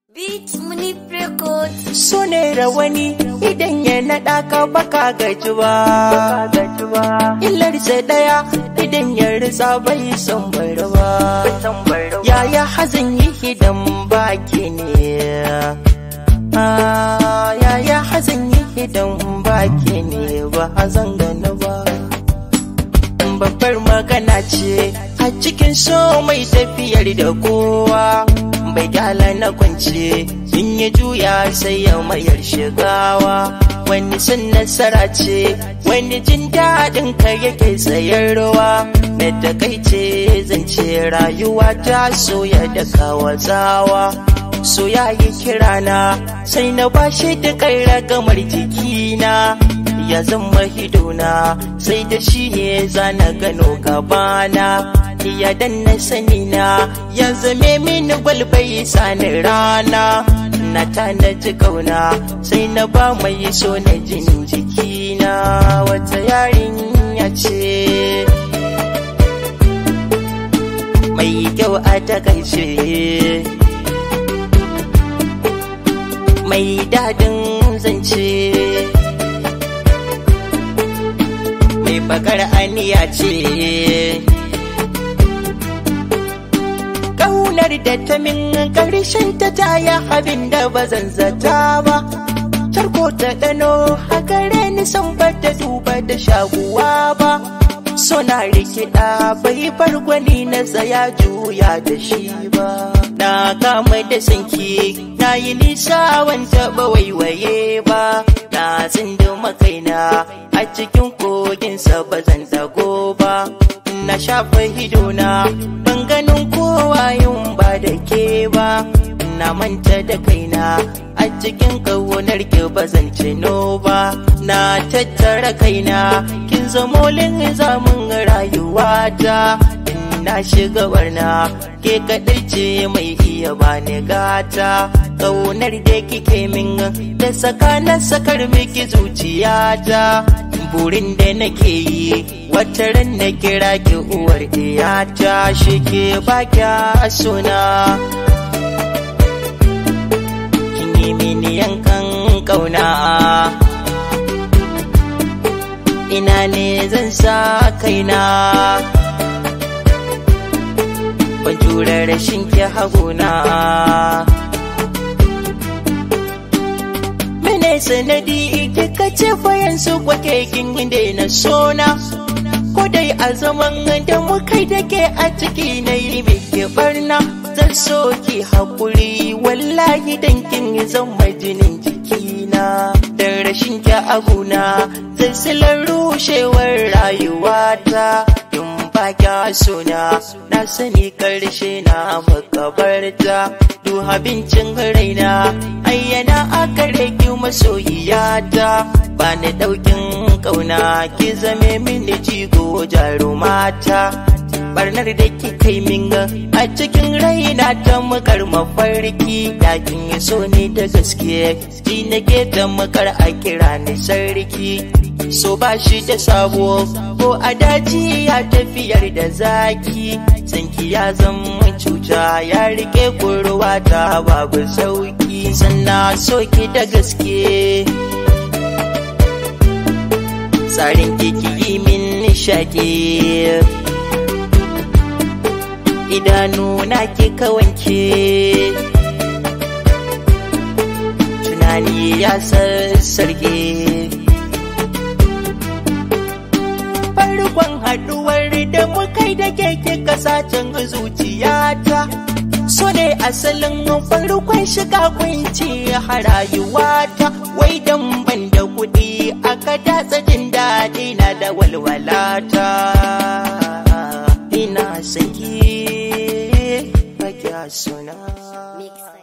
Beat Munif Records. So ne rawani idan ya naɗa ka baka gaji ba. Illarsa ɗaya idan ya ritsa bai san bari ba. Yaya hazin yi hidan baki ne. Yaya hazin yi hidan baki ne ba hazan gani ba. Babbar magana ce a cikin so mai tafiyar da kowa. Bai gyala na kwance in ya juya sai ya mayar shigawa. Wani sun nasara ce wani jin daɗin ka yake sayarwa. Na takaice zance rayuwa ta soya da kawazawa. So ya yi kirana sai na bashi da kai ragamar jikina. Ya zama hidona sai da shi ne zana gano gabana. Ya danna sani na ya zame mini gwalbai sani rana. Na tanaji kauna sai na ba mai so na jin jikina. Wata yarinya ce mai kyau a takaice, mai dadin zance, mai bakar aniya ce. Ƙaunar da ta min ƙarshen ta taya abin da ba zan zata ba. Tarko ta ɗano hagare ni san ba ta duba da shaguwa ba. Sona rikida bai bar gwani na tsaya juya da shi ba. Na kama da sanki na yi nisa wanda ba waiwaye ba. Na tsinduma kaina a cikin koginsa ba zan dago ba. Na shafa hidona ban ganin kowa yin ba da ke ba. Na manta da kaina a cikin ƙaunar ki ba zan cino ba. Na tattara kaina kin zamo linzamin rayuwata. Na shiga barna ke kaɗai ce mai iya bani gata. Ƙaunar da kike min da saka na sakar miki zuciyata. Burin da nake yi wata ran na kira ki uwar iyata. Shi ke ba kya suna kin yi mini yankan ƙauna. Ina ne zan sa kaina ban jure rashin ki haguna. Mene sanadi kika ce fa yanzu kwake kin daina sona. Ko dai a zaman da mukai da ke a ciki na yi miki barna. Zan so ki haƙuri wallahi dan kin zama jinin jikina. Dan rashin ki aguna zai silar rushewar rayuwata. Ba kya suna na sani karshe na makabarta. Du abincin raina ayyana aka rage masoyiyata. Ba ni ɗaukin ƙauna ki zame mini jigo jarumata. Barnar da ki kai min a cikin raina ta makar mafarki. Yakin yi so ne da gaske ji nake ta makar a kira ni sarki. So ba shi da sabo ko a daji ya tafiyar da zaki. Sanki ya zama cuta ya rike kurwa ta babu sauki. Sannan so ki da gaske tsarin ki yi min nishaɗi. Idanu na ki kawanke tunani ya sassarge. Farkon haduwar da mukai da keke kasacen zuciyata. So ne asalin farkon shiga kunci a rayuwata. Wai dan ban da kuɗi aka datsa jin daɗi na da walwalata. Ina saki ba kya suna.